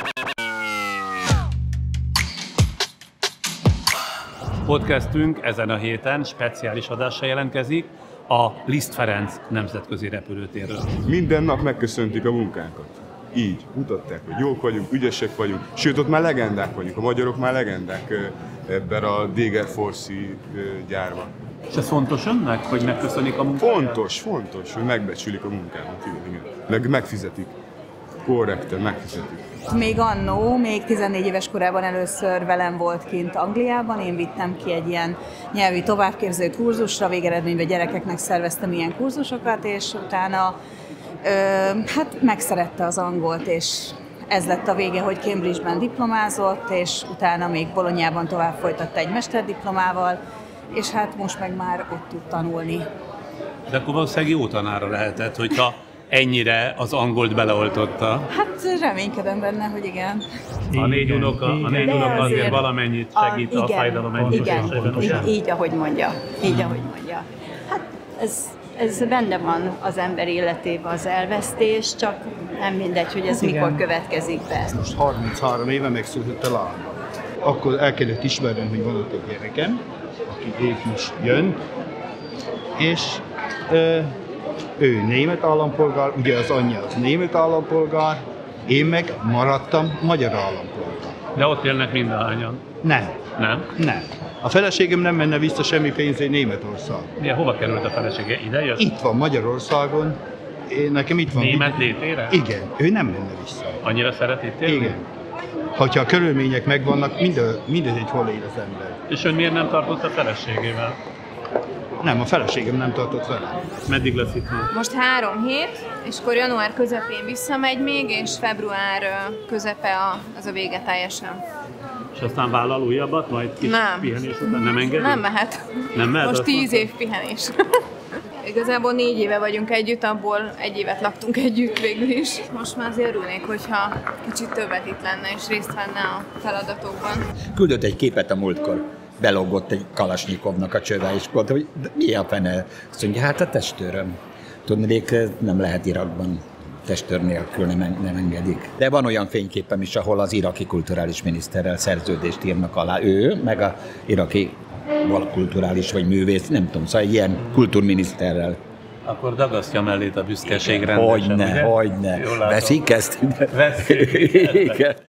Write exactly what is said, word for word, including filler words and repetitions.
Podcastünk ezen a héten speciális adással jelentkezik a Liszt Ferenc nemzetközi repülőtérről. Minden nap megköszöntik a munkánkat. Így mutatták, hogy jók vagyunk, ügyesek vagyunk, sőt ott már legendák vagyunk, a magyarok már legendák ebben a Degerfors-i gyárban. És ez fontos önnek, hogy megköszönik a munkát? Fontos, fontos, hogy megbecsülik a munkámat, igen, igen. Meg megfizetik. Korrekten, megfizetik. Még annó, még tizennégy éves korában először velem volt kint Angliában, én vittem ki egy ilyen nyelvi továbbképző kurzusra, végeredményben gyerekeknek szerveztem ilyen kurzusokat, és utána ö, hát megszerette az angolt, és ez lett a vége, hogy Cambridge-ben diplomázott, és utána még Bolonyában tovább folytatta egy mesterdiplomával, és hát most meg már ott tud tanulni. De akkor valószínűleg jó tanára lehetett, hogyha ennyire az angolt beleoltotta. Hát reménykedem benne, hogy igen. A négy unoka, a négy unoka azért, azért valamennyit segít a, a fájdalom enyhítésében. Igen, így, ahogy mondja. Így, ahogy mondja. Hát ez, ez benne van az ember életében az elvesztés, csak nem mindegy, hogy ez igen. mikor következik be. Most harminchárom éve megszületett a lányom. Akkor el kellett ismernem, hogy van ott egy gyerekem, aki épp most jön, és ö, ő német állampolgár, ugye az anyja az német állampolgár, én meg maradtam magyar állampolgár. De ott élnek mindannyian? Nem. Nem? Nem. A feleségem nem menne vissza semmi pénzé Németország. Ja, hova került a felesége? Ide jött? Itt van Magyarországon. Én, nekem itt van. Német létére? Igen. Ő nem menne vissza. Annyira szeret itt élni? Igen. Hogyha a körülmények megvannak, mindegy, hol él az ember. És ön miért nem tartott a feleségével? Nem, a feleségem nem tartott vele. Meddig lesz itt? Most három hét, és akkor január közepén visszamegy még, és február közepe a, az a vége teljesen. És aztán vállal újabbat, majd kis nem. pihenés után nem engedi? Nem mehet. Nem mehet? Most tíz év pihenés. Igazából négy éve vagyunk együtt, abból egy évet laktunk együtt végül is. Most már azért örülnék, hogyha kicsit többet itt lenne, és részt venne a feladatokban. Küldött egy képet a múltkor. Belogott egy Kalasnyikovnak a csöve, és mondta, hogy mi a fene? Azt mondja, hát a testőröm. Tudnék, nem lehet Irakban testőr nélkül, nem, nem engedik. De van olyan fényképem is, ahol az iraki kulturális miniszterrel szerződést írnak alá. Ő, meg a iraki kulturális vagy művész, nem tudom, szóval ilyen kultúrminiszterrel. Akkor dagasztja mellét a büszkeség rendesen, Hogyne, hogyne. Veszik ezt? Veszik.